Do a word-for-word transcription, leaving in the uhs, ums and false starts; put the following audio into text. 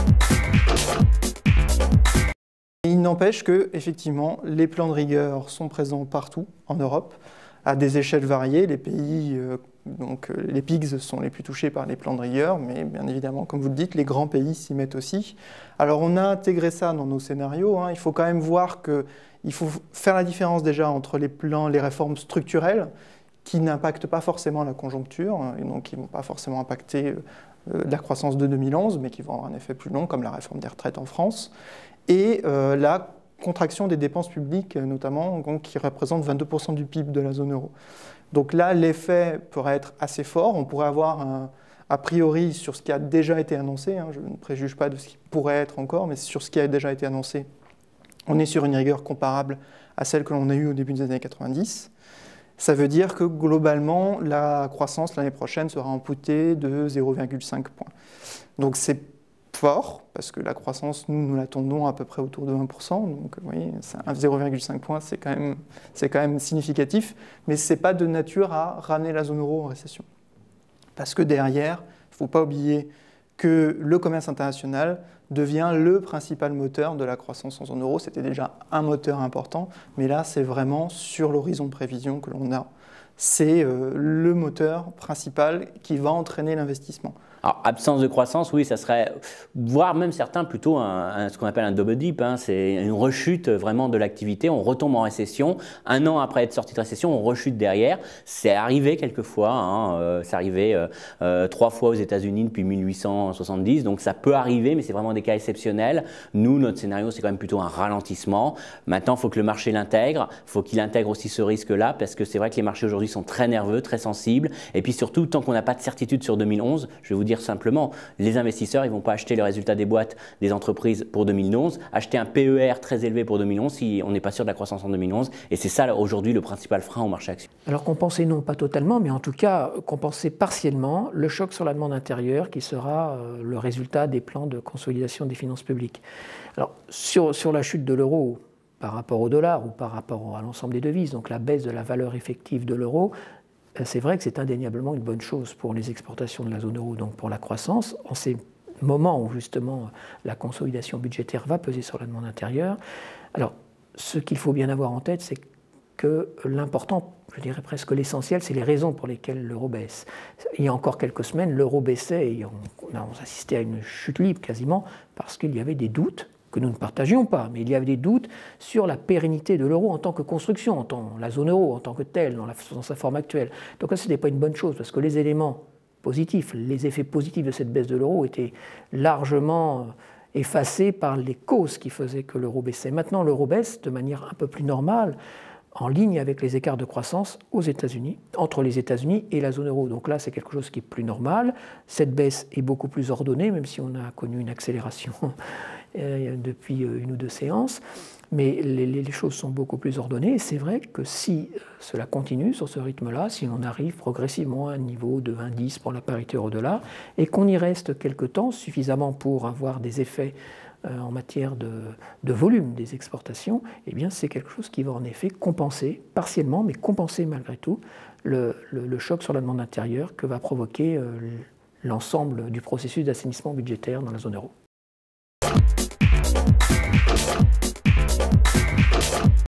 Il n'empêche que, effectivement, les plans de rigueur sont présents partout en Europe, à des échelles variées. Les pays, euh, donc les P I G S sont les plus touchés par les plans de rigueur, mais bien évidemment, comme vous le dites, les grands pays s'y mettent aussi. Alors on a intégré ça dans nos scénarios. Hein. Il faut quand même voir qu'il faut faire la différence déjà entre les plans, les réformes structurelles, qui n'impactent pas forcément la conjoncture, et donc qui ne vont pas forcément impacter euh, la croissance de deux mille onze, mais qui vont avoir un effet plus long, comme la réforme des retraites en France, et euh, la contraction des dépenses publiques, notamment, donc, qui représente vingt-deux pour cent du P I B de la zone euro. Donc là, l'effet pourrait être assez fort. On pourrait avoir, un, a priori, sur ce qui a déjà été annoncé, hein, je ne préjuge pas de ce qui pourrait être encore, mais sur ce qui a déjà été annoncé, on est sur une rigueur comparable à celle que l'on a eue au début des années quatre-vingt-dix. Ça veut dire que, globalement, la croissance l'année prochaine sera amputée de zéro virgule cinq points. Donc c'est fort, parce que la croissance, nous, nous l'attendons à peu près autour de un pour cent, donc vous voyez, zéro virgule cinq points, c'est quand même, c'est quand même significatif, mais ce n'est pas de nature à ramener la zone euro en récession. Parce que derrière, il ne faut pas oublier que le commerce international devient le principal moteur de la croissance en zone euro. C'était déjà un moteur important, mais là, c'est vraiment sur l'horizon de prévision que l'on a. C'est euh, le moteur principal qui va entraîner l'investissement. Alors, absence de croissance, oui, ça serait, voire même certains plutôt un, un, ce qu'on appelle un double dip, hein, c'est une rechute vraiment de l'activité, on retombe en récession, un an après être sorti de récession, on rechute derrière, c'est arrivé quelquefois, hein, euh, c'est arrivé euh, euh, trois fois aux États-Unis depuis mille huit cent soixante-dix, donc ça peut arriver, mais c'est vraiment des cas exceptionnels. Nous, notre scénario, c'est quand même plutôt un ralentissement. Maintenant, il faut que le marché l'intègre, il faut qu'il intègre aussi ce risque-là, parce que c'est vrai que les marchés aujourd'hui sont très nerveux, très sensibles, et puis surtout, tant qu'on n'a pas de certitude sur deux mille onze, je vais vous dire simplement, les investisseurs, ils ne vont pas acheter les résultats des boîtes des entreprises pour deux mille onze, acheter un P E R très élevé pour deux mille onze si on n'est pas sûr de la croissance en deux mille onze. Et c'est ça aujourd'hui le principal frein au marché action. Alors compenser, non, pas totalement, mais en tout cas compenser partiellement le choc sur la demande intérieure qui sera euh, le résultat des plans de consolidation des finances publiques. Alors sur, sur la chute de l'euro par rapport au dollar ou par rapport à l'ensemble des devises, donc la baisse de la valeur effective de l'euro, c'est vrai que c'est indéniablement une bonne chose pour les exportations de la zone euro, donc pour la croissance. En ces moments où justement la consolidation budgétaire va peser sur la demande intérieure, alors ce qu'il faut bien avoir en tête, c'est que l'important, je dirais presque l'essentiel, c'est les raisons pour lesquelles l'euro baisse. Il y a encore quelques semaines, l'euro baissait et on a assisté à une chute libre quasiment parce qu'il y avait des doutes que nous ne partagions pas, mais il y avait des doutes sur la pérennité de l'euro en tant que construction, en tant la zone euro en tant que telle, dans, la, dans sa forme actuelle. Donc là, ce n'est pas une bonne chose, parce que les éléments positifs, les effets positifs de cette baisse de l'euro étaient largement effacés par les causes qui faisaient que l'euro baissait. Maintenant, l'euro baisse de manière un peu plus normale, en ligne avec les écarts de croissance aux États-Unis, entre les États-Unis et la zone euro. Donc là, c'est quelque chose qui est plus normal. Cette baisse est beaucoup plus ordonnée, même si on a connu une accélération depuis une ou deux séances. Mais les, les choses sont beaucoup plus ordonnées. Et c'est vrai que si cela continue sur ce rythme-là, si on arrive progressivement à un niveau de un virgule dix pour la parité euro-dollar, et qu'on y reste quelque temps, suffisamment pour avoir des effets en matière de, de volume des exportations, eh bien c'est quelque chose qui va en effet compenser, partiellement, mais compenser malgré tout, le, le, le choc sur la demande intérieure que va provoquer euh, l'ensemble du processus d'assainissement budgétaire dans la zone euro.